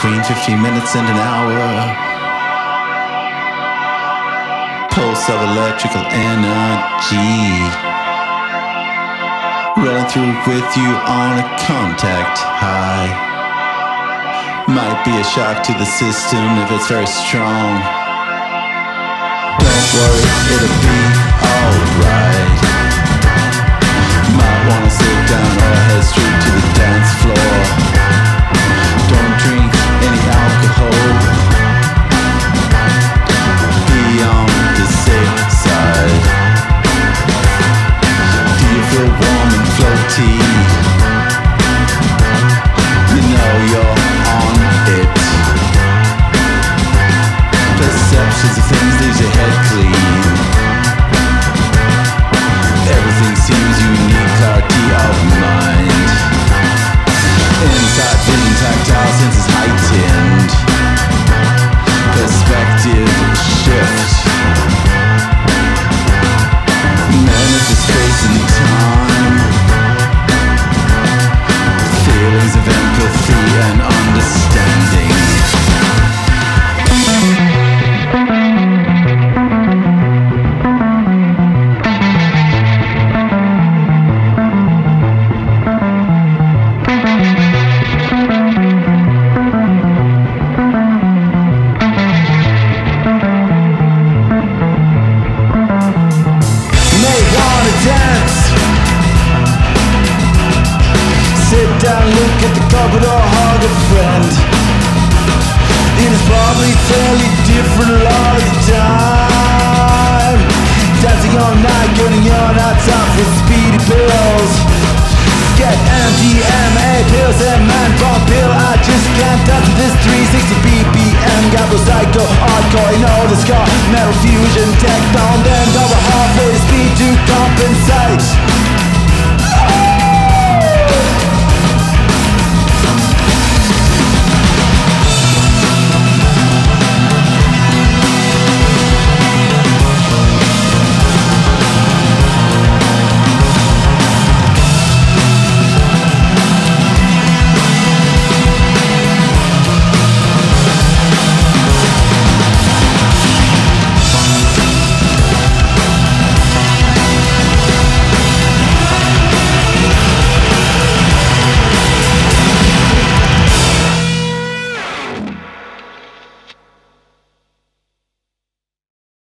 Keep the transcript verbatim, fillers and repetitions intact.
between fifteen minutes and an hour. Pulse of electrical energy rolling through with you on a contact high. Might be a shock to the system if it's very strong. Don't worry, it'll be alright. Might wanna sit down or head straight to the dance floor. Don't drink any alcohol. Be on the safe side. Do you feel warm and floaty? You know you're on it. Perceptions of things leaves your head clean. Everything seems unique, clarity of mind. Inside vision, tactile senses heightened. Perspective shift. Menace of space and time. Feelings of empathy and understanding. Sit down, look at the carpet or hug a friend. It is probably fairly different a lot of the time. Dancing all night, getting your nights off with speedy pills. Get M D M A pills and man bomb pill. I just can't dance with this three sixty B P M. Got those psycho hardcore, you know the scar. Metal fusion, tech bomb.